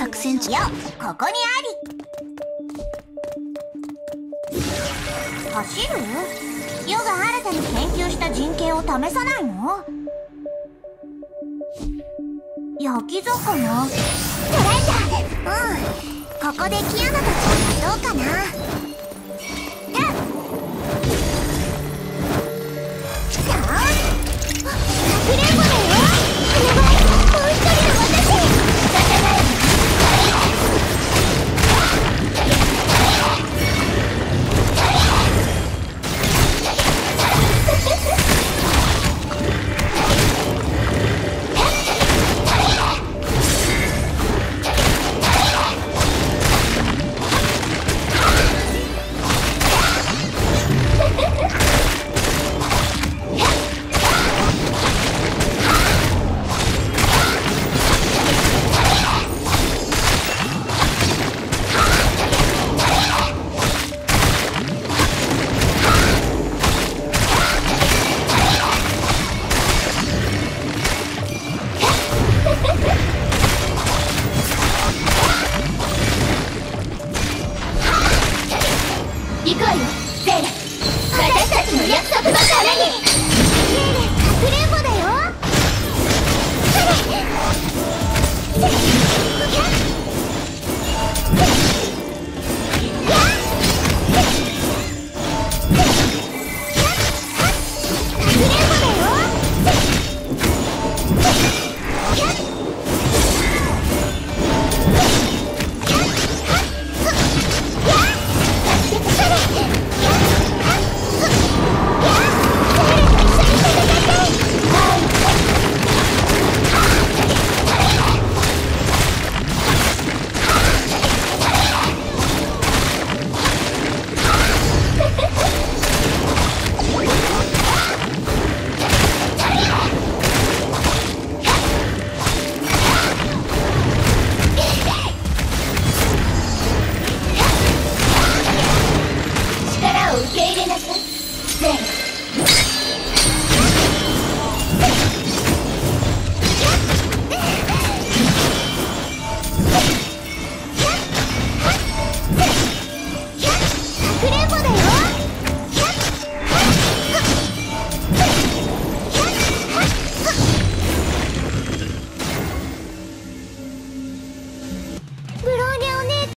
作戦中。 よ、ここにあり。走る？ヨが新たに研究した陣形を試さないの？焼き魚？捕らえた。うん、ここでキアナたちはどうかな。かくれんぼだ。